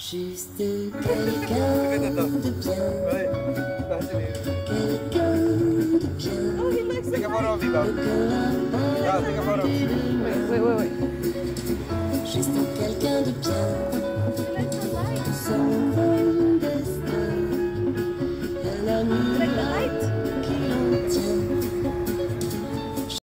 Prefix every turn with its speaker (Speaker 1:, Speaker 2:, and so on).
Speaker 1: Juste quelqu'un de bien. Quelqu'un de bien.
Speaker 2: Take a photo of me, though. Yeah, take a photo.
Speaker 3: Wait.